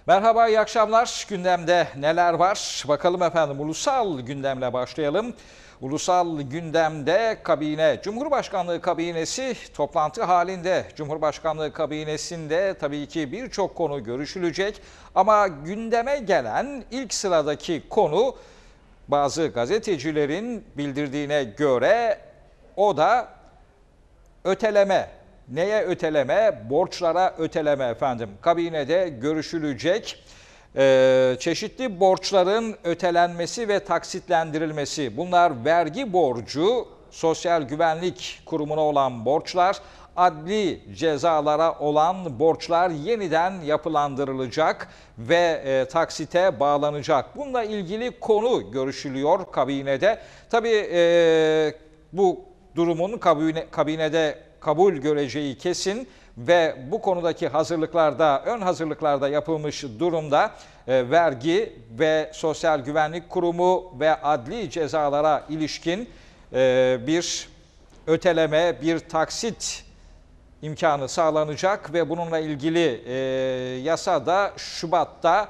Merhaba, iyi akşamlar. Gündemde neler var? Bakalım efendim, ulusal gündemle başlayalım. Ulusal gündemde Cumhurbaşkanlığı kabinesi toplantı halinde. Cumhurbaşkanlığı kabinesinde tabii ki birçok konu görüşülecek. Ama gündeme gelen ilk sıradaki konu bazı gazetecilerin bildirdiğine göre o da öteleme. Neye öteleme? Borçlara öteleme efendim. Kabinede görüşülecek. Çeşitli borçların ötelenmesi ve taksitlendirilmesi. Bunlar vergi borcu, Sosyal Güvenlik Kurumu'na olan borçlar, adli cezalara olan borçlar yeniden yapılandırılacak ve taksite bağlanacak. Bununla ilgili konu görüşülüyor kabinede. Tabii bu durumun kabinede kabul göreceği kesin ve bu konudaki ön hazırlıklarda yapılmış durumda. Vergi ve Sosyal Güvenlik Kurumu ve adli cezalara ilişkin bir öteleme, bir taksit imkanı sağlanacak ve bununla ilgili yasa da Şubat'ta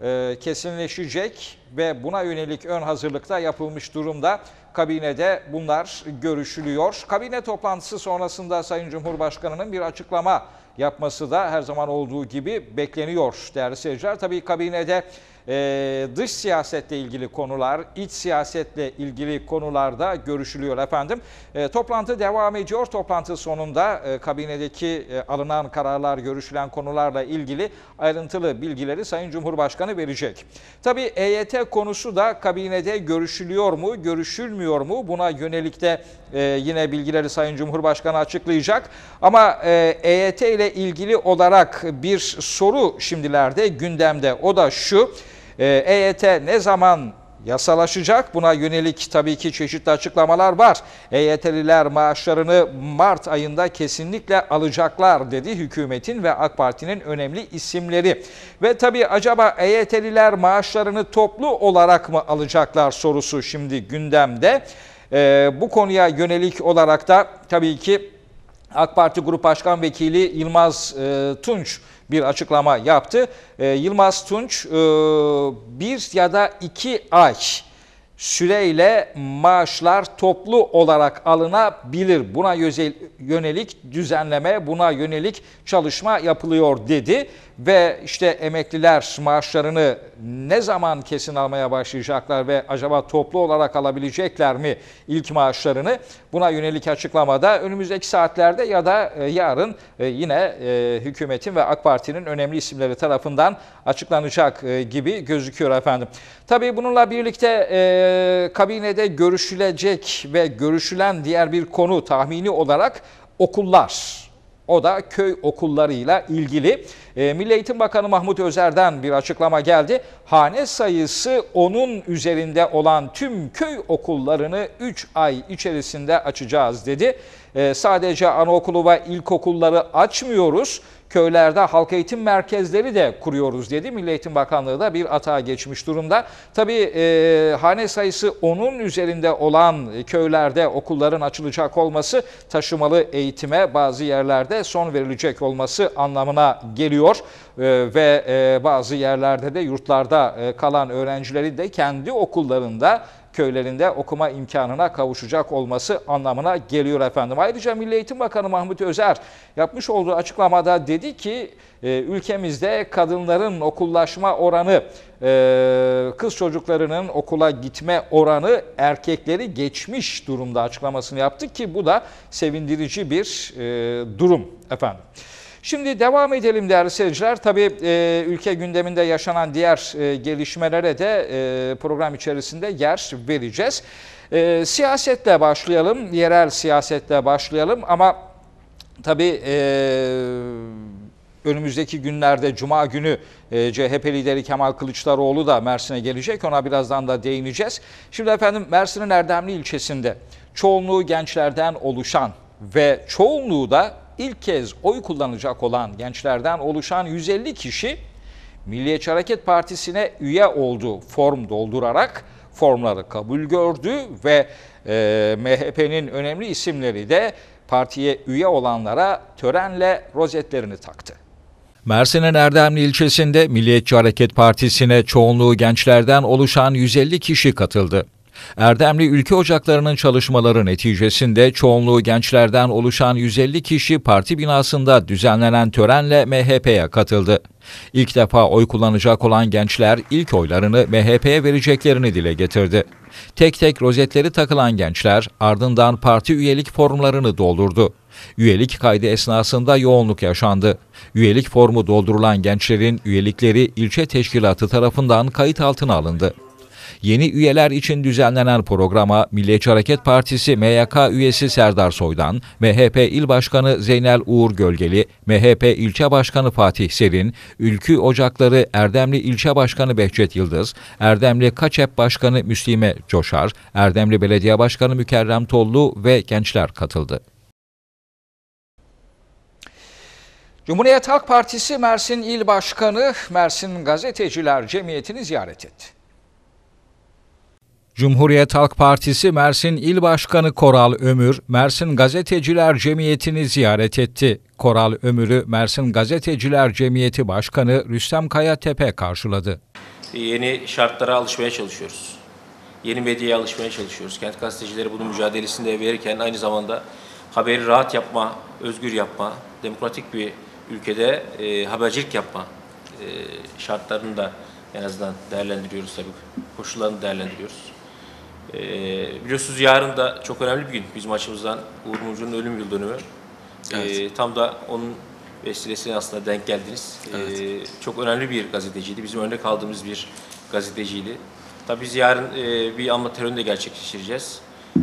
kesinleşecek ve buna yönelik ön hazırlıkta yapılmış durumda. Kabinede bunlar görüşülüyor. Kabine toplantısı sonrasında Sayın Cumhurbaşkanı'nın bir açıklama yapması da her zaman olduğu gibi bekleniyor değerli seyirciler. Tabii kabinede dış siyasetle ilgili konular, iç siyasetle ilgili konularda görüşülüyor efendim. Toplantı devam ediyor. Toplantı sonunda kabinedeki alınan kararlar, görüşülen konularla ilgili ayrıntılı bilgileri Sayın Cumhurbaşkanı verecek. Tabii EYT konusu da kabinede görüşülüyor mu, görüşülmüyor mu? Buna yönelik de yine bilgileri Sayın Cumhurbaşkanı açıklayacak. Ama EYT ile ilgili olarak bir soru şimdilerde gündemde. O da şu: EYT ne zaman yasalaşacak? Buna yönelik tabii ki çeşitli açıklamalar var. EYT'liler maaşlarını Mart ayında kesinlikle alacaklar dedi hükümetin ve AK Parti'nin önemli isimleri. Ve tabii acaba EYT'liler maaşlarını toplu olarak mı alacaklar sorusu şimdi gündemde. Bu konuya yönelik olarak da tabii ki AK Parti Grup Başkan Vekili Yılmaz Tunç bir açıklama yaptı. Yılmaz Tunç bir ya da 2 ay süreyle maaşlar toplu olarak alınabilir. Buna yönelik düzenleme, buna yönelik çalışma yapılıyor dedi. Ve işte emekliler maaşlarını ne zaman kesin almaya başlayacaklar ve acaba toplu olarak alabilecekler mi ilk maaşlarını? Buna yönelik açıklamada önümüzdeki saatlerde ya da yarın yine hükümetin ve AK Parti'nin önemli isimleri tarafından açıklanacak gibi gözüküyor efendim. Tabii bununla birlikte kabinede görüşülecek ve görüşülen diğer bir konu tahmini olarak okullar. O da köy okullarıyla ilgili. Milli Eğitim Bakanı Mahmut Özer'den bir açıklama geldi. Hane sayısı 10'un üzerinde olan tüm köy okullarını 3 ay içerisinde açacağız dedi. Sadece anaokulu ve ilkokulları açmıyoruz, köylerde halk eğitim merkezleri de kuruyoruz dedi. Milli Eğitim Bakanlığı da bir atağa geçmiş durumda. Tabii hane sayısı 10'un üzerinde olan köylerde okulların açılacak olması taşımalı eğitime bazı yerlerde son verilecek olması anlamına geliyor. Ve bazı yerlerde de yurtlarda kalan öğrencilerin de kendi okullarında, köylerinde okuma imkanına kavuşacak olması anlamına geliyor efendim. Ayrıca Milli Eğitim Bakanı Mahmut Özer yapmış olduğu açıklamada dedi ki ülkemizde kadınların okullaşma oranı, kız çocuklarının okula gitme oranı erkekleri geçmiş durumda açıklamasını yaptı ki bu da sevindirici bir durum efendim. Şimdi devam edelim değerli seyirciler. Tabii ülke gündeminde yaşanan diğer gelişmelere de program içerisinde yer vereceğiz. Siyasetle başlayalım, yerel siyasetle başlayalım ama tabii önümüzdeki günlerde Cuma günü CHP lideri Kemal Kılıçdaroğlu da Mersin'e gelecek. Ona birazdan da değineceğiz. Şimdi efendim Mersin'in Erdemli ilçesinde çoğunluğu gençlerden oluşan ve çoğunluğu da ilk kez oy kullanacak olan gençlerden oluşan 150 kişi Milliyetçi Hareket Partisi'ne üye oldu form doldurarak. Formları kabul gördü ve MHP'nin önemli isimleri de partiye üye olanlara törenle rozetlerini taktı. Mersin'in Erdemli ilçesinde Milliyetçi Hareket Partisi'ne çoğunluğu gençlerden oluşan 150 kişi katıldı. Erdemli Ülke Ocakları'nın çalışmaları neticesinde çoğunluğu gençlerden oluşan 150 kişi parti binasında düzenlenen törenle MHP'ye katıldı. İlk defa oy kullanacak olan gençler ilk oylarını MHP'ye vereceklerini dile getirdi. Tek tek rozetleri takılan gençler ardından parti üyelik formlarını doldurdu. Üyelik kaydı esnasında yoğunluk yaşandı. Üyelik formu doldurulan gençlerin üyelikleri ilçe teşkilatı tarafından kayıt altına alındı. Yeni üyeler için düzenlenen programa Milliyetçi Hareket Partisi MYK üyesi Serdar Soydan, MHP İl Başkanı Zeynel Uğur Gölgeli, MHP İlçe Başkanı Fatih Serin, Ülkü Ocakları Erdemli İlçe Başkanı Behçet Yıldız, Erdemli Kaçep Başkanı Müslime Coşar, Erdemli Belediye Başkanı Mükerrem Tollu ve gençler katıldı. Cumhuriyet Halk Partisi Mersin İl Başkanı Mersin Gazeteciler Cemiyeti'ni ziyaret etti. Cumhuriyet Halk Partisi Mersin İl Başkanı Koral Ömür, Mersin Gazeteciler Cemiyeti'ni ziyaret etti. Koral Ömür'ü Mersin Gazeteciler Cemiyeti Başkanı Rüstem Kayatepe karşıladı. Yeni şartlara alışmaya çalışıyoruz. Yeni medyaya alışmaya çalışıyoruz. Kent gazetecileri bunun mücadelesinde verirken aynı zamanda haberi rahat yapma, özgür yapma, demokratik bir ülkede habercilik yapma şartlarını da en azından değerlendiriyoruz tabii. Koşullarını değerlendiriyoruz. Biliyorsunuz yarın da çok önemli bir gün bizim açımızdan. Uğur Mumcu'nun ölüm yıl dönümü. Evet. Tam da onun vesilesiyle aslında denk geldiniz. Evet. Çok önemli bir gazeteciydi. Bizim örnek aldığımız bir gazeteciydi. Tabii biz yarın bir anma töreni de gerçekleştireceğiz.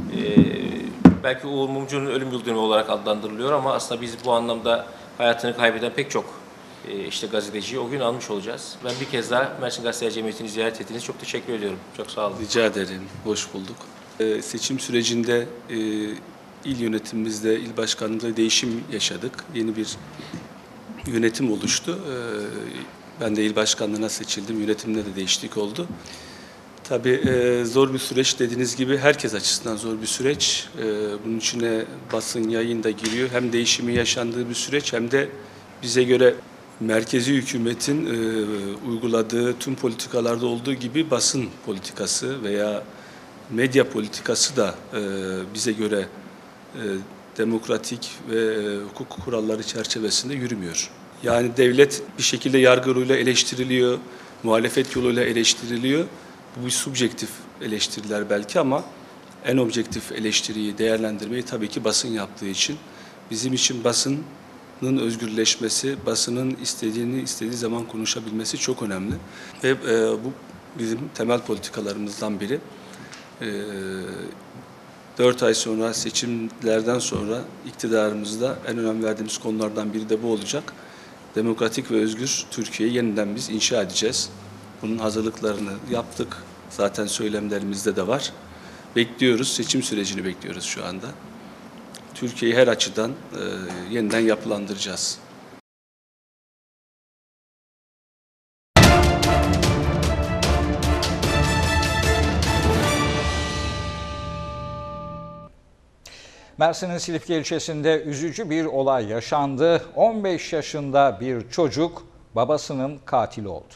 Belki Uğur Mumcu'nun ölüm yıl dönümü olarak adlandırılıyor ama aslında biz bu anlamda hayatını kaybeden pek çok işte gazeteciyi o gün almış olacağız. Ben bir kez daha Mersin Gazeteciler Cemiyeti'ni ziyaret ettiğiniz çok teşekkür ediyorum. Çok sağ olun. Rica ederim. Hoş bulduk. Seçim sürecinde il yönetimimizde, il başkanlığımızda değişim yaşadık. Yeni bir yönetim oluştu. Ben de il başkanlığına seçildim. Yönetimde de değişiklik oldu. Tabii zor bir süreç dediğiniz gibi herkes açısından zor bir süreç. Bunun içine basın, yayın da giriyor. Hem değişimi yaşandığı bir süreç hem de bize göre merkezi hükümetin uyguladığı tüm politikalarda olduğu gibi basın politikası veya medya politikası da bize göre demokratik ve hukuk kuralları çerçevesinde yürümüyor. Yani devlet bir şekilde yargı yoluyla eleştiriliyor, muhalefet yoluyla eleştiriliyor. Bu bir subjektif eleştiriler belki ama en objektif eleştiriyi, değerlendirmeyi tabii ki basın yaptığı için. Bizim için basının özgürleşmesi, basının istediği zaman konuşabilmesi çok önemli. Ve bu bizim temel politikalarımızdan biri. 4 ay sonra, seçimlerden sonra iktidarımızda en önem verdiğimiz konulardan biri de bu olacak. Demokratik ve özgür Türkiye'yi yeniden biz inşa edeceğiz. Bunun hazırlıklarını yaptık. Zaten söylemlerimizde de var. Bekliyoruz, seçim sürecini bekliyoruz şu anda. Türkiye'yi her açıdan yeniden yapılandıracağız. Mersin'in Silifke ilçesinde üzücü bir olay yaşandı. 15 yaşında bir çocuk babasının katili oldu.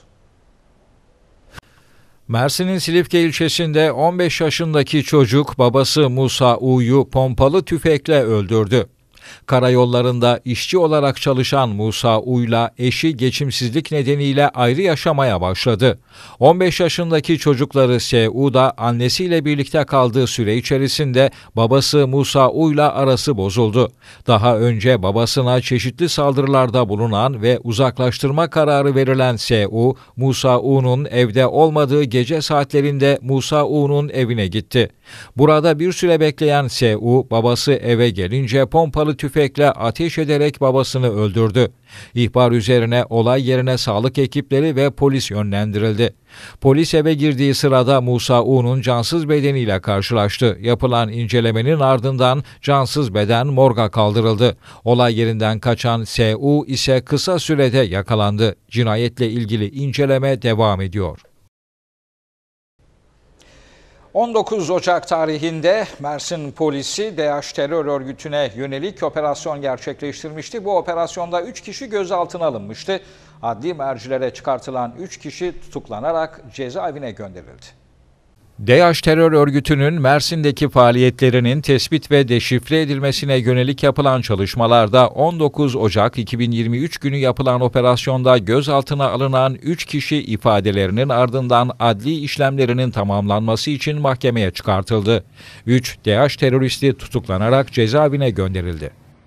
Mersin'in Silifke ilçesinde 15 yaşındaki çocuk babası Musa U'yu pompalı tüfekle öldürdü. Karayollarında işçi olarak çalışan Musa U'yla eşi geçimsizlik nedeniyle ayrı yaşamaya başladı. 15 yaşındaki çocukları S.U. da annesiyle birlikte kaldığı süre içerisinde babası Musa U'yla arası bozuldu. Daha önce babasına çeşitli saldırılarda bulunan ve uzaklaştırma kararı verilen S.U., Musa U'nun evde olmadığı gece saatlerinde Musa U'nun evine gitti. Burada bir süre bekleyen S.U., babası eve gelince pompalı tüfekle ateş ederek babasını öldürdü. İhbar üzerine olay yerine sağlık ekipleri ve polis yönlendirildi. Polis eve girdiği sırada Musa U'nun cansız bedeniyle karşılaştı. Yapılan incelemenin ardından cansız beden morga kaldırıldı. Olay yerinden kaçan S.U. ise kısa sürede yakalandı. Cinayetle ilgili inceleme devam ediyor. 19 Ocak tarihinde Mersin polisi DH terör örgütüne yönelik operasyon gerçekleştirmişti. Bu operasyonda 3 kişi gözaltına alınmıştı. Adli mercilere çıkartılan 3 kişi tutuklanarak cezaevine gönderildi. DH terör örgütünün Mersin'deki faaliyetlerinin tespit ve deşifre edilmesine yönelik yapılan çalışmalarda 19 Ocak 2023 günü yapılan operasyonda gözaltına alınan 3 kişi ifadelerinin ardından adli işlemlerinin tamamlanması için mahkemeye çıkartıldı. 3 DH teröristi tutuklanarak cezaevine gönderildi.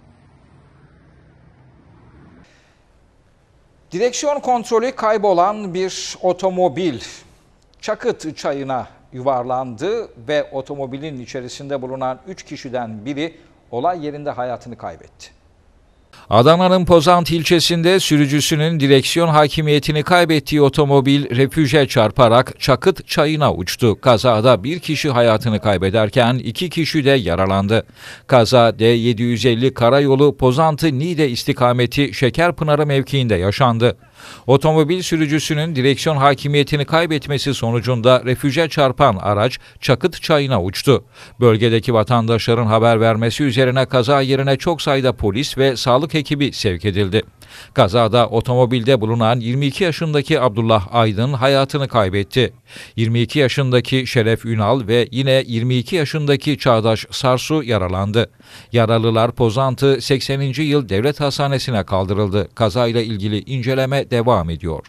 Direksiyon kontrolü kaybolan bir otomobil Çakıt çayına yuvarlandı ve otomobilin içerisinde bulunan 3 kişiden biri olay yerinde hayatını kaybetti. Adana'nın Pozantı ilçesinde sürücüsünün direksiyon hakimiyetini kaybettiği otomobil refüje çarparak Çakıt çayına uçtu. Kazada bir kişi hayatını kaybederken 2 kişi de yaralandı. Kaza D750 karayolu Pozantı-Niğde istikameti Şekerpınarı mevkiinde yaşandı. Otomobil sürücüsünün direksiyon hakimiyetini kaybetmesi sonucunda refüje çarpan araç Çakıt çayına uçtu. Bölgedeki vatandaşların haber vermesi üzerine kaza yerine çok sayıda polis ve sağlık ekibi sevk edildi. Kazada otomobilde bulunan 22 yaşındaki Abdullah Aydın hayatını kaybetti. 22 yaşındaki Şeref Ünal ve yine 22 yaşındaki Çağdaş Sarsu yaralandı. Yaralılar Pozantı 80. Yıl Devlet Hastanesi'ne kaldırıldı. Kazayla ilgili inceleme devam ediyor.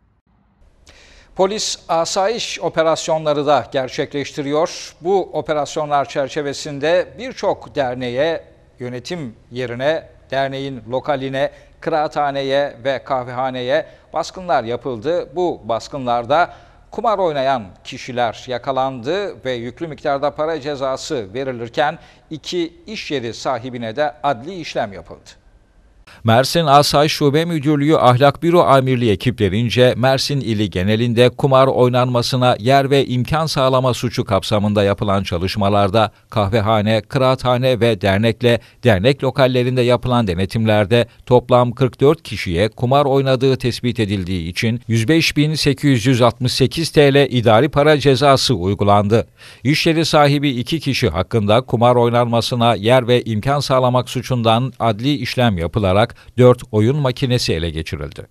Polis asayiş operasyonları da gerçekleştiriyor. Bu operasyonlar çerçevesinde birçok derneğe, yönetim yerine, derneğin lokaline, kıraathaneye ve kahvehaneye baskınlar yapıldı. Bu baskınlarda kumar oynayan kişiler yakalandı ve yüklü miktarda para cezası verilirken 2 iş yeri sahibine de adli işlem yapıldı. Mersin Asayiş Şube Müdürlüğü Ahlak Büro Amirliği ekiplerince Mersin ili genelinde kumar oynanmasına yer ve imkan sağlama suçu kapsamında yapılan çalışmalarda kahvehane, kıraathane ve dernek lokallerinde yapılan denetimlerde toplam 44 kişiye kumar oynadığı tespit edildiği için 105.868 TL idari para cezası uygulandı. İş yeri sahibi 2 kişi hakkında kumar oynanmasına yer ve imkan sağlamak suçundan adli işlem yapılarak 4 oyun makinesi ele geçirildi.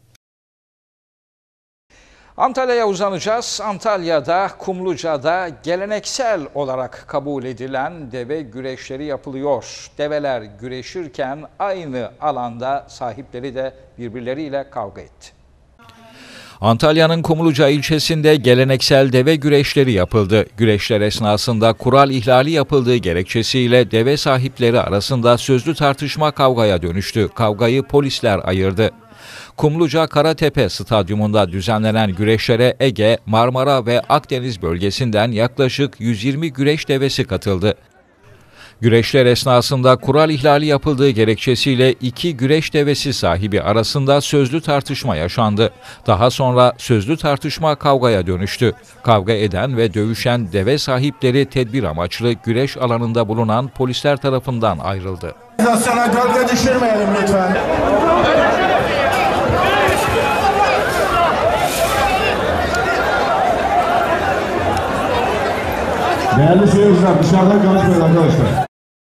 Antalya'ya uzanacağız. Antalya'da, Kumluca'da geleneksel olarak kabul edilen deve güreşleri yapılıyor. Develer güreşirken aynı alanda sahipleri de birbirleriyle kavga etti. Antalya'nın Kumluca ilçesinde geleneksel deve güreşleri yapıldı. Güreşler esnasında kural ihlali yapıldığı gerekçesiyle deve sahipleri arasında sözlü tartışma kavgaya dönüştü. Kavgayı polisler ayırdı. Kumluca Karatepe Stadyumunda düzenlenen güreşlere Ege, Marmara ve Akdeniz bölgesinden yaklaşık 120 güreş devesi katıldı. Güreşler esnasında kural ihlali yapıldığı gerekçesiyle 2 güreş devesi sahibi arasında sözlü tartışma yaşandı. Daha sonra sözlü tartışma kavgaya dönüştü. Kavga eden ve dövüşen deve sahipleri tedbir amaçlı güreş alanında bulunan polisler tarafından ayrıldı. Sana gölge düşürmeyelim lütfen. Değerli seyirciler, dışarıdan konuşmayın arkadaşlar.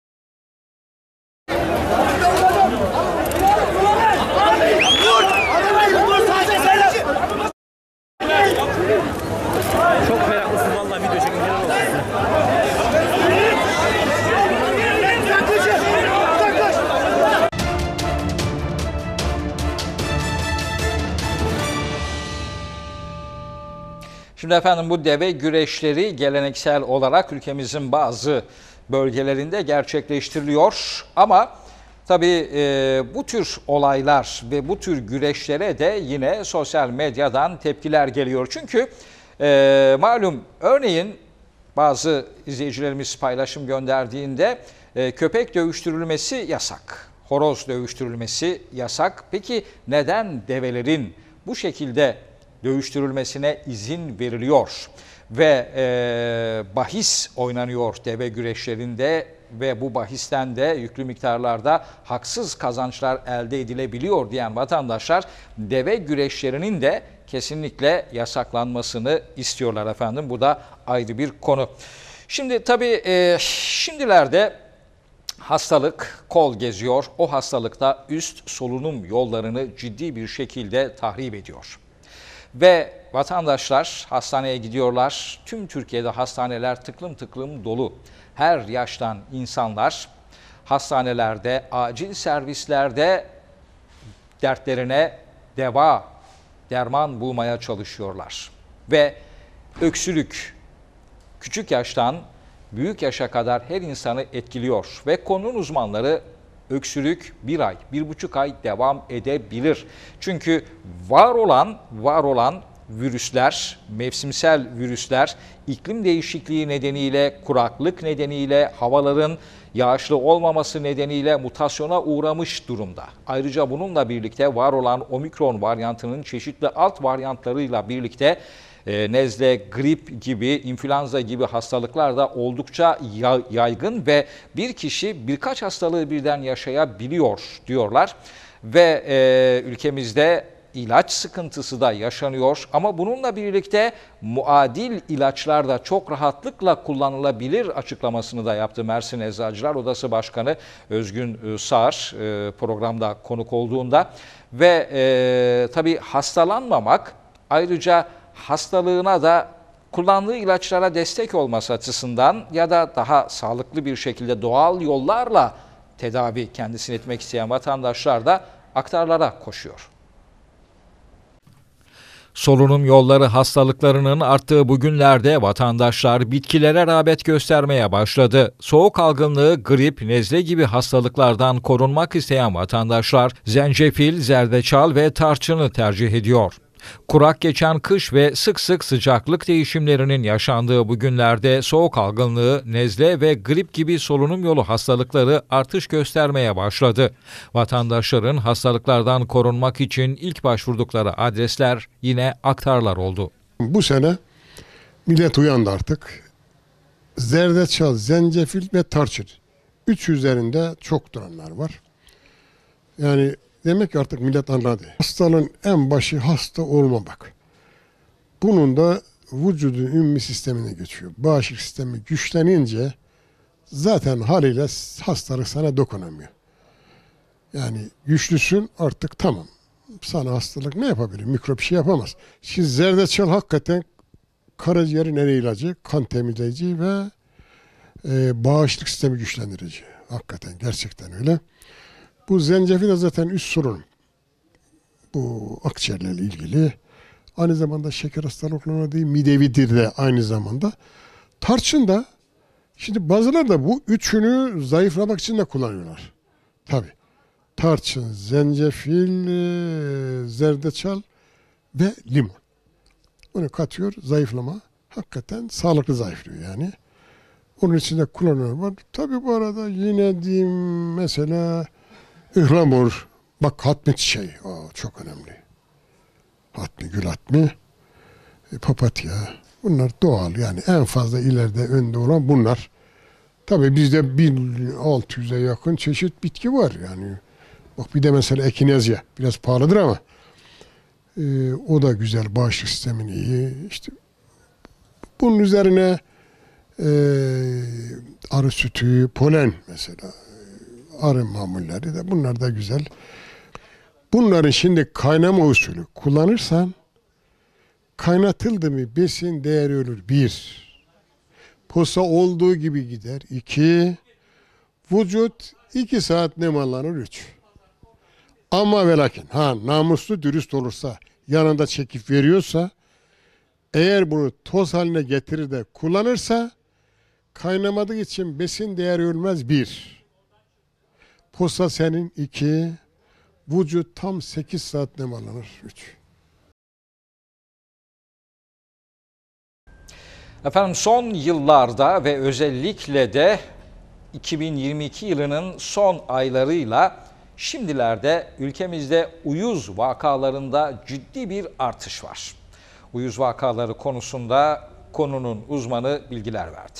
Çok meraklısın vallahi video çekince. Şimdi efendim bu deve güreşleri geleneksel olarak ülkemizin bazı bölgelerinde gerçekleştiriliyor. Ama tabii bu tür olaylar ve bu tür güreşlere de yine sosyal medyadan tepkiler geliyor. Çünkü malum örneğin bazı izleyicilerimiz paylaşım gönderdiğinde köpek dövüştürülmesi yasak, horoz dövüştürülmesi yasak. Peki neden develerin bu şekilde dövüştürülmesine izin veriliyor ve bahis oynanıyor deve güreşlerinde ve bu bahisten de yüklü miktarlarda haksız kazançlar elde edilebiliyor diyen vatandaşlar deve güreşlerinin de kesinlikle yasaklanmasını istiyorlar efendim. Bu da ayrı bir konu. Şimdi tabii şimdilerde hastalık kol geziyor. O hastalıkta üst solunum yollarını ciddi bir şekilde tahrip ediyor. Ve vatandaşlar hastaneye gidiyorlar. Tüm Türkiye'de hastaneler tıklım tıklım dolu. Her yaştan insanlar hastanelerde, acil servislerde dertlerine derman bulmaya çalışıyorlar. Ve öksürük küçük yaştan büyük yaşa kadar her insanı etkiliyor. Ve konunun uzmanları öksürük 1 ay, 1,5 ay devam edebilir. Çünkü var olan virüsler, mevsimsel virüsler iklim değişikliği nedeniyle, kuraklık nedeniyle, havaların yağışlı olmaması nedeniyle mutasyona uğramış durumda. Ayrıca bununla birlikte var olan omikron varyantının çeşitli alt varyantlarıyla birlikte nezle, grip gibi, influenza gibi hastalıklar da oldukça yaygın ve bir kişi birkaç hastalığı birden yaşayabiliyor diyorlar. Ve ülkemizde ilaç sıkıntısı da yaşanıyor ama bununla birlikte muadil ilaçlar da çok rahatlıkla kullanılabilir açıklamasını da yaptı Mersin Eczacılar Odası Başkanı Özgün Sağır programda konuk olduğunda. Ve tabii hastalanmamak, ayrıca hastalığına da kullandığı ilaçlara destek olması açısından ya da daha sağlıklı bir şekilde doğal yollarla tedavi kendisini etmek isteyen vatandaşlar da aktarlara koşuyor. Solunum yolları hastalıklarının arttığı bu günlerde vatandaşlar bitkilere rağbet göstermeye başladı. Soğuk algınlığı, grip, nezle gibi hastalıklardan korunmak isteyen vatandaşlar zencefil, zerdeçal ve tarçını tercih ediyor. Kurak geçen kış ve sık sık sıcaklık değişimlerinin yaşandığı bu günlerde soğuk algınlığı, nezle ve grip gibi solunum yolu hastalıkları artış göstermeye başladı. Vatandaşların hastalıklardan korunmak için ilk başvurdukları adresler yine aktarlar oldu. Bu sene millet uyandı artık. Zerdeçal, zencefil ve tarçın. 3 üzerinde çok duranlar var. Yani demek ki artık millet anladı. Hastalığın en başı hasta olmamak. Bunun da vücudun immün sistemine geçiyor. Bağışıklık sistemi güçlenince zaten haliyle hastalık sana dokunamıyor. Yani güçlüsün artık tamam. Sana hastalık ne yapabilir? Mikrop bir şey yapamaz. Şimdi zerdeçal hakikaten karaciğerin en iyi ilacı, kan temizleyici ve bağışıklık sistemi güçlendirici. Hakikaten gerçekten öyle. Bu zencefil de zaten üst sorun. Bu akciğerlerle ilgili. Aynı zamanda şeker hastalıklarına değil, midevidir de aynı zamanda. Tarçın da, şimdi bazıları da bu üçünü zayıflamak için de kullanıyorlar. Tabii. Tarçın, zencefil, zerdeçal ve limon. Bunu katıyor, zayıflama. Hakikaten sağlıklı zayıflıyor yani. Onun için de kullanıyorlar. Tabii bu arada yine diyeyim mesela ıhlamur, bak hatmi çiçeği, çok önemli. Hatmi, gül hatmi, papatya, bunlar doğal yani en fazla ileride önde olan bunlar. Tabii bizde 1600'e yakın çeşit bitki var yani. Bak bir de mesela ekinezya, biraz pahalıdır ama o da güzel, bağışıklık sistemini iyi. İşte bunun üzerine arı sütü, polen mesela. Arı mamulleri de bunlar da güzel. Bunların şimdi kaynama usulü kullanırsan kaynatıldı mı besin değeri ölür. 1. Posa olduğu gibi gider. 2. Vücut 2 saat nemalanır. 3. Ama ve lakin namuslu dürüst olursa yanında çekip veriyorsa eğer bunu toz haline getirir de kullanırsa kaynamadığı için besin değeri ölmez. 1. Posa senin 2, vücut tam 8 saat nemalanır 3. Efendim son yıllarda ve özellikle de 2022 yılının son aylarıyla şimdilerde ülkemizde uyuz vakalarında ciddi bir artış var. Uyuz vakaları konusunda konunun uzmanı bilgiler verdi.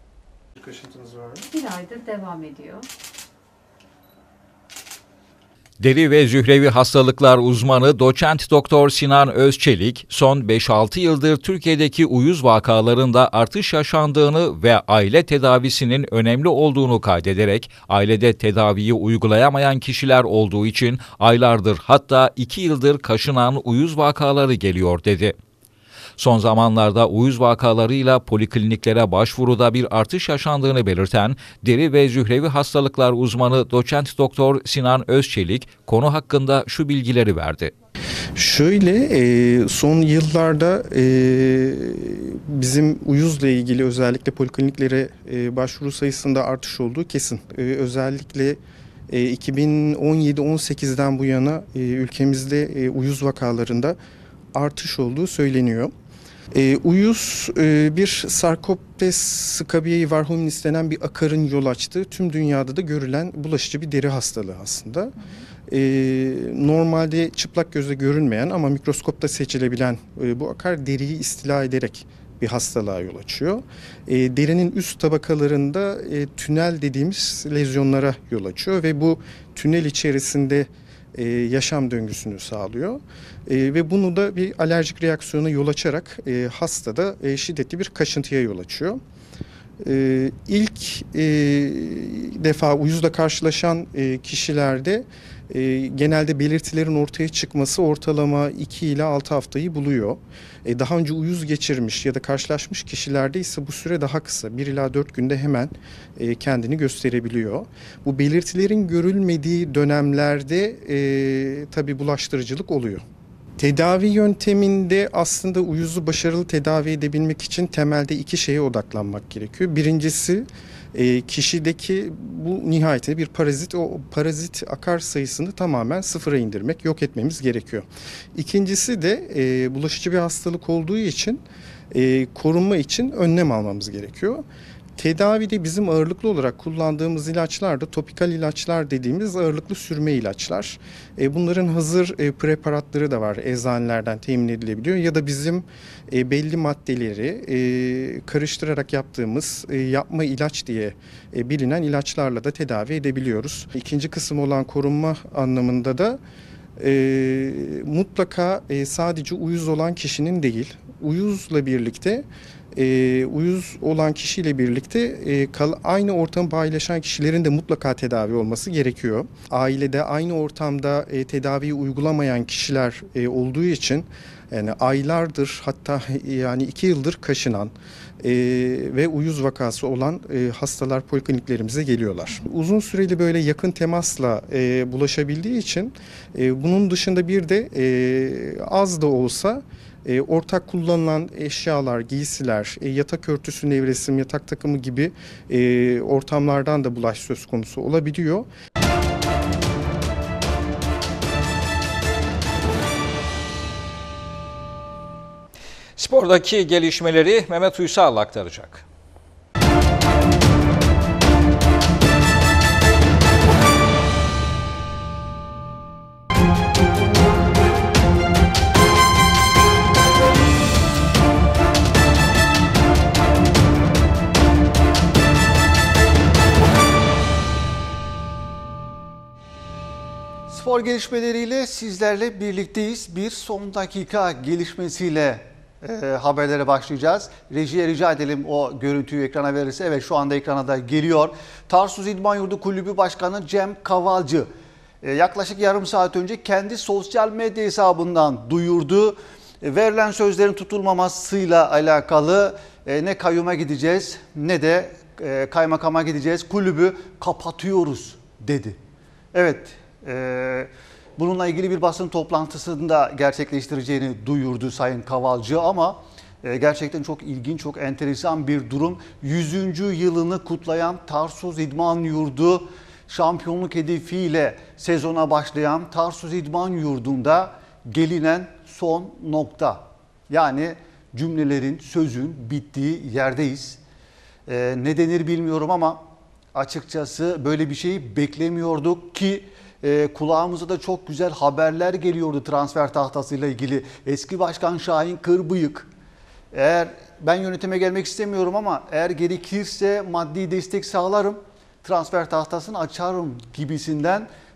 Bir aydır devam ediyor. Deri ve zührevi hastalıklar uzmanı doçent doktor Sinan Özçelik, son 5-6 yıldır Türkiye'deki uyuz vakalarında artış yaşandığını ve aile tedavisinin önemli olduğunu kaydederek, ailede tedaviyi uygulayamayan kişiler olduğu için aylardır hatta 2 yıldır kaşınan uyuz vakaları geliyor dedi. Son zamanlarda uyuz vakalarıyla polikliniklere başvuruda bir artış yaşandığını belirten deri ve zührevi hastalıklar uzmanı doçent doktor Sinan Özçelik konu hakkında şu bilgileri verdi. Şöyle son yıllarda bizim uyuzla ilgili özellikle polikliniklere başvuru sayısında artış olduğu kesin. Özellikle 2017-18'den bu yana ülkemizde uyuz vakalarında artış olduğu söyleniyor. Uyuz bir Sarcoptes scabiei varhominis denen bir akarın yol açtığı tüm dünyada da görülen bulaşıcı bir deri hastalığı aslında. Normalde çıplak gözle görünmeyen ama mikroskopta seçilebilen bu akar deriyi istila ederek bir hastalığa yol açıyor. Derinin üst tabakalarında tünel dediğimiz lezyonlara yol açıyor ve bu tünel içerisinde yaşam döngüsünü sağlıyor. Ve bunu da bir alerjik reaksiyona yol açarak hastada şiddetli bir kaşıntıya yol açıyor. İlk defa uyuzla karşılaşan kişilerde genelde belirtilerin ortaya çıkması ortalama 2 ile 6 haftayı buluyor. Daha önce uyuz geçirmiş ya da karşılaşmış kişilerde ise bu süre daha kısa. 1 ila 4 günde hemen kendini gösterebiliyor. Bu belirtilerin görülmediği dönemlerde tabii bulaştırıcılık oluyor. Tedavi yönteminde aslında uyuzu başarılı tedavi edebilmek için temelde 2 şeye odaklanmak gerekiyor. Birincisi kişideki bu nihayetinde bir parazit, o parazit akar sayısını tamamen sıfıra indirmek, yok etmemiz gerekiyor. İkincisi de bulaşıcı bir hastalık olduğu için korunma için önlem almamız gerekiyor. Tedavide bizim ağırlıklı olarak kullandığımız ilaçlar da topikal ilaçlar dediğimiz ağırlıklı sürme ilaçlar. Bunların hazır preparatları da var, eczanelerden temin edilebiliyor ya da bizim belli maddeleri karıştırarak yaptığımız yapma ilaç diye bilinen ilaçlarla da tedavi edebiliyoruz. İkinci kısım olan korunma anlamında da mutlaka sadece uyuz olan kişinin değil, uyuzla birlikte uyuz olan kişiyle birlikte aynı ortamı paylaşan kişilerin de mutlaka tedavi olması gerekiyor. Ailede aynı ortamda tedaviyi uygulamayan kişiler olduğu için yani aylardır hatta yani 2 yıldır kaşınan ve uyuz vakası olan hastalar polikliniklerimize geliyorlar. Uzun süreli böyle yakın temasla bulaşabildiği için bunun dışında bir de az da olsa ortak kullanılan eşyalar, giysiler, yatak örtüsü, nevresim, yatak takımı gibi ortamlardan da bulaş söz konusu olabiliyor. Spordaki gelişmeleri Mehmet Uysal aktaracak. Spor gelişmeleriyle sizlerle birlikteyiz. Bir son dakika gelişmesiyle haberlere başlayacağız. Rejiye rica edelim o görüntüyü ekrana verirse. Evet, şu anda ekrana da geliyor. Tarsus İdman Yurdu Kulübü Başkanı Cem Kavalcı yaklaşık yarım saat önce kendi sosyal medya hesabından duyurdu. Verilen sözlerin tutulmamasıyla alakalı ne kayyuma gideceğiz ne de kaymakama gideceğiz. Kulübü kapatıyoruz dedi. Evet. Bununla ilgili bir basın toplantısını da gerçekleştireceğini duyurdu Sayın Kavalcı ama gerçekten çok ilginç, çok enteresan bir durum. 100. yılını kutlayan Tarsus İdman Yurdu şampiyonluk hedefiyle sezona başlayan Tarsus İdman Yurdu'nda gelinen son nokta. Yani cümlelerin, sözün bittiği yerdeyiz. Ne denir bilmiyorum ama açıkçası böyle bir şey beklemiyorduk ki kulağımıza da çok güzel haberler geliyordu transfer tahtasıyla ilgili. Eski Başkan Şahin Kırbıyık, eğer ben yönetime gelmek istemiyorum ama eğer gerekirse maddi destek sağlarım, transfer tahtasını açarım gibisinden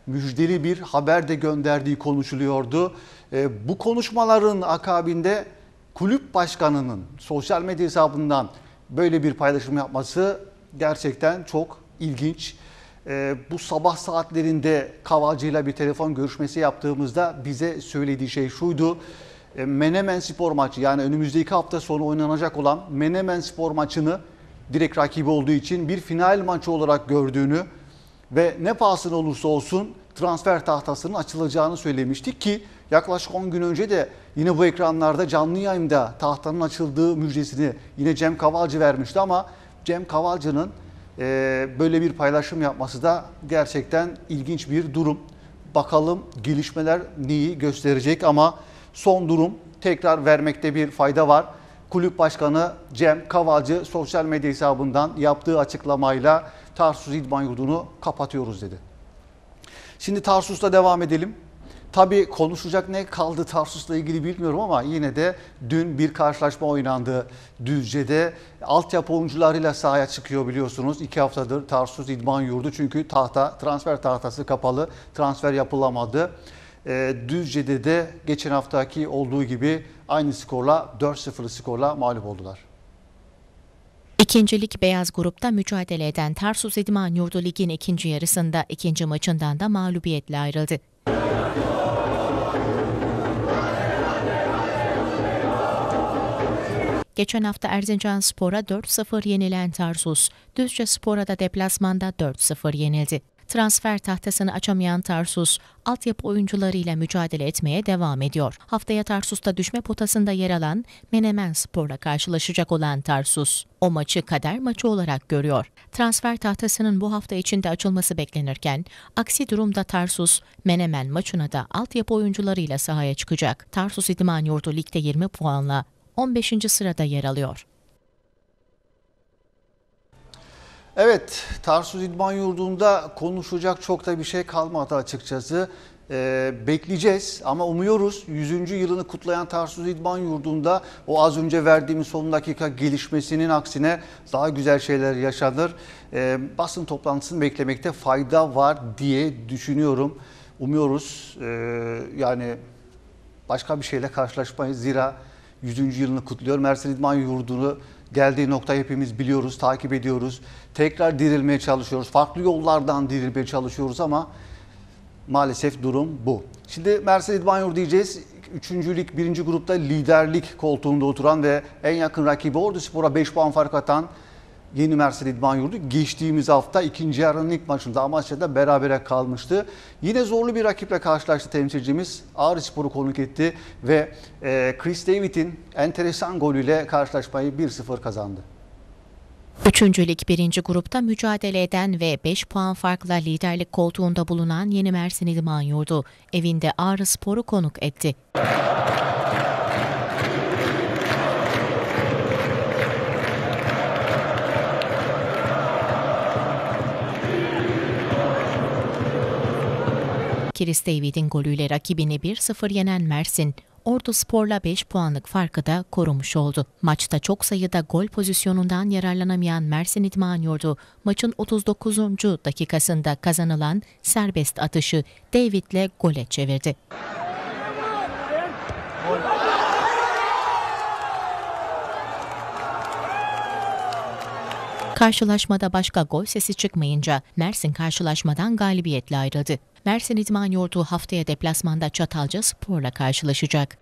müjdeli bir haber de gönderdiği konuşuluyordu. Bu konuşmaların akabinde kulüp başkanının sosyal medya hesabından böyle bir paylaşım yapması gerçekten çok ilginç. Bu sabah saatlerinde Kavalcı'yla bir telefon görüşmesi yaptığımızda bize söylediği şey şuydu. Menemenspor maçı, yani önümüzdeki hafta sonu oynanacak olan Menemenspor maçını direkt rakibi olduğu için bir final maçı olarak gördüğünü ve ne pahasına olursa olsun transfer tahtasının açılacağını söylemiştik ki yaklaşık 10 gün önce de yine bu ekranlarda canlı yayında tahtanın açıldığı müjdesini yine Cem Kavalcı vermişti ama Cem Kavalcı'nın böyle bir paylaşım yapması da gerçekten ilginç bir durum. Bakalım gelişmeler neyi gösterecek ama son durum tekrar vermekte bir fayda var. Kulüp Başkanı Cem Kavalcı sosyal medya hesabından yaptığı açıklamayla Tarsus İdman Yurdu'nu kapatıyoruz dedi. Şimdi Tarsus'ta devam edelim. Tabii konuşacak ne kaldı Tarsus'la ilgili bilmiyorum ama yine de dün bir karşılaşma oynandı Düzce'de. Altyapı oyuncularıyla sahaya çıkıyor biliyorsunuz. 2 haftadır Tarsus İdman Yurdu çünkü transfer tahtası kapalı, transfer yapılamadı. Düzce'de de geçen haftaki olduğu gibi aynı skorla 4-0 skorla mağlup oldular. İkincilik beyaz grupta mücadele eden Tarsus İdman Yurdu ligin ikinci yarısında ikinci maçından da mağlubiyetle ayrıldı. Geçen hafta Erzincanspor'a 4-0 yenilen Tarsus, Düzcespor'a da deplasmanda 4-0 yenildi. Transfer tahtasını açamayan Tarsus, altyapı oyuncularıyla mücadele etmeye devam ediyor. Haftaya Tarsus'ta düşme potasında yer alan Menemenspor'la karşılaşacak olan Tarsus, o maçı kader maçı olarak görüyor. Transfer tahtasının bu hafta içinde açılması beklenirken, aksi durumda Tarsus, Menemen maçına da altyapı oyuncularıyla sahaya çıkacak. Tarsus İdman Yurdu ligde 20 puanla 15. sırada yer alıyor. Evet, Tarsus İdman Yurdu'nda konuşacak çok da bir şey kalmadı açıkçası. Bekleyeceğiz ama umuyoruz 100. yılını kutlayan Tarsus İdman Yurdu'nda o az önce verdiğimiz son dakika gelişmesinin aksine daha güzel şeyler yaşanır. Basın toplantısını beklemekte fayda var diye düşünüyorum. Umuyoruz yani başka bir şeyle karşılaşmayız. Zira 100. yılını kutluyor. Mersin İdman Yurdu'nu geldiği noktayı hepimiz biliyoruz, takip ediyoruz. Tekrar dirilmeye çalışıyoruz. Farklı yollardan dirilmeye çalışıyoruz ama maalesef durum bu. Şimdi Mersin İdman Yurdu diyeceğiz. 3. lig 1. grupta liderlik koltuğunda oturan ve en yakın rakibi Orduspor'a 5 puan fark atan Yeni Mersin İdman Yurdu geçtiğimiz hafta ikinci yarının ilk maçında Amasya'da berabere kalmıştı. Yine zorlu bir rakiple karşılaştı temsilcimiz. Ağrıspor'u konuk etti ve Chris David'in enteresan golüyle karşılaşmayı 1-0 kazandı. 3. lig 1. grupta mücadele eden ve 5 puan farkla liderlik koltuğunda bulunan Yeni Mersin İdman Yurdu evinde Ağrıspor'u konuk etti. Chris David'in golüyle rakibini 1-0 yenen Mersin, Orduspor'la 5 puanlık farkı da korumuş oldu. Maçta çok sayıda gol pozisyonundan yararlanamayan Mersin İdman Yurdu, maçın 39. dakikasında kazanılan serbest atışı David'le gole çevirdi. Karşılaşmada başka gol sesi çıkmayınca Mersin karşılaşmadan galibiyetle ayrıldı. Mersin İdman Yurdu haftaya deplasmanda Çatalcaspor'la karşılaşacak.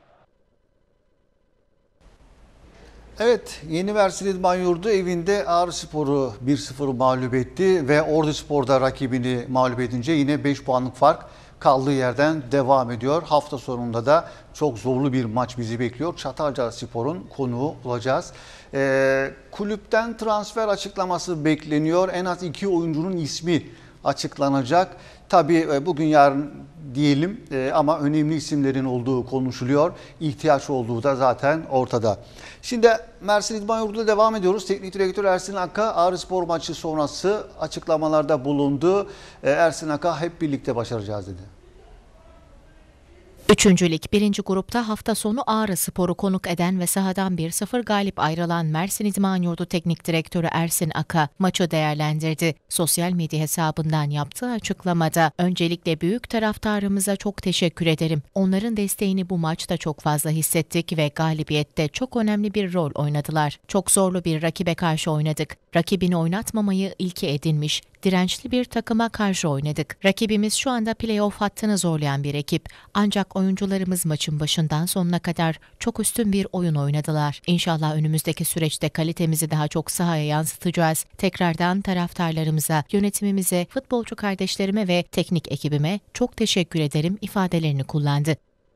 Evet, Yeni Mersin İdman Yurdu evinde Ağrıspor'u 1-0 mağlup etti ve Orduspor'da rakibini mağlup edince yine 5 puanlık fark kaldığı yerden devam ediyor. Hafta sonunda da çok zorlu bir maç bizi bekliyor. Çatalcaspor'un konuğu olacağız. Kulüpten transfer açıklaması bekleniyor. En az 2 oyuncunun ismi açıklanacak. Tabii bugün yarın diyelim ama önemli isimlerin olduğu konuşuluyor. İhtiyaç olduğu da zaten ortada. Şimdi Mersin İdman Yurdu'yla devam ediyoruz. Teknik direktör Ersin Aka Ağrıspor maçı sonrası açıklamalarda bulundu. Ersin Aka hep birlikte başaracağız dedi. Üçüncülük 1. grupta hafta sonu Ağrıspor'u konuk eden ve sahadan 1-0 galip ayrılan Mersin İdman Yurdu Teknik Direktörü Ersin Aka maçı değerlendirdi. Sosyal medya hesabından yaptığı açıklamada öncelikle büyük taraftarımıza çok teşekkür ederim. Onların desteğini bu maçta çok fazla hissettik ve galibiyette çok önemli bir rol oynadılar. Çok zorlu bir rakibe karşı oynadık. Rakibini oynatmamayı ilke edinmiş, dirençli bir takıma karşı oynadık. Rakibimiz şu anda play-off hattını zorlayan bir ekip. Ancak oyuncularımız maçın başından sonuna kadar çok üstün bir oyun oynadılar. İnşallah önümüzdeki süreçte kalitemizi daha çok sahaya yansıtacağız. Tekrardan taraftarlarımıza, yönetimimize, futbolcu kardeşlerime ve teknik ekibime çok teşekkür ederim ifadelerini kullandı.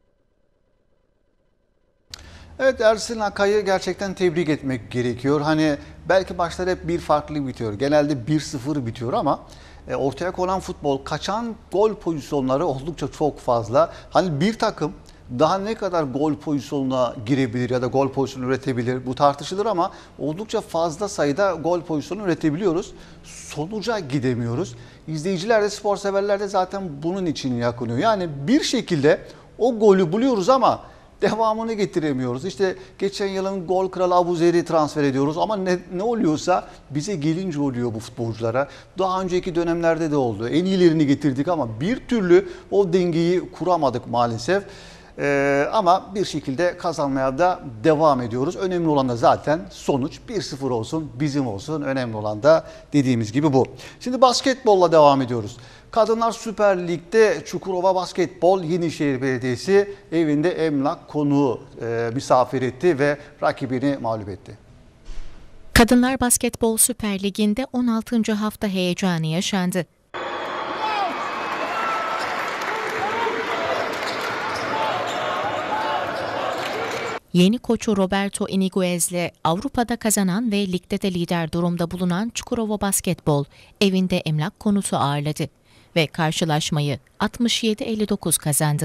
Evet, Ersin Akay'ı gerçekten tebrik etmek gerekiyor. Hani belki maçlar hep bir farklı bitiyor. Genelde 1-0 bitiyor ama ortaya konan futbol, kaçan gol pozisyonları oldukça çok fazla. Hani bir takım daha ne kadar gol pozisyonuna girebilir ya da gol pozisyonu üretebilir bu tartışılır ama oldukça fazla sayıda gol pozisyonu üretebiliyoruz. Sonuca gidemiyoruz. İzleyiciler de spor severler de zaten bunun için yakınıyor. Yani bir şekilde o golü buluyoruz ama devamını getiremiyoruz. İşte geçen yılın gol kralı Abuzer'i transfer ediyoruz ama ne oluyorsa bize gelince oluyor bu futbolculara. Daha önceki dönemlerde de oldu. En iyilerini getirdik ama bir türlü o dengeyi kuramadık maalesef. Ama bir şekilde kazanmaya da devam ediyoruz. Önemli olan da zaten sonuç 1-0 olsun, bizim olsun. Önemli olan da dediğimiz gibi bu. Şimdi basketbolla devam ediyoruz. Kadınlar Süper Lig'de Çukurova Basketbol Yenişehir Belediyesi evinde Emlak Konuğu misafir etti ve rakibini mağlup etti. Kadınlar Basketbol Süper Ligi'nde 16. hafta heyecanı yaşandı. Yeni koçu Roberto Iniguez'le Avrupa'da kazanan ve ligde de lider durumda bulunan Çukurova Basketbol evinde Emlak Konut'u ağırladı ve karşılaşmayı 67-59 kazandı.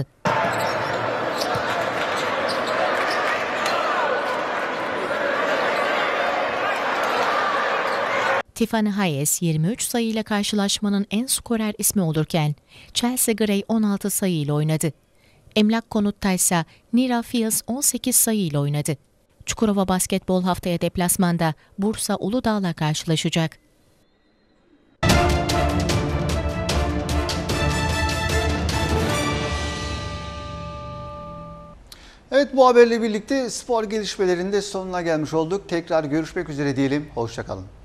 Tiffany Hayes 23 sayıyla karşılaşmanın en skorer ismi olurken Chelsea Gray 16 sayıyla oynadı. Emlak Konut'ta ise Nira Fields 18 sayıyla oynadı. Çukurova Basketbol haftaya deplasmanda Bursa Uludağ'la karşılaşacak. Evet, bu haberle birlikte spor gelişmelerinde sonuna gelmiş olduk. Tekrar görüşmek üzere diyelim. Hoşça kalın.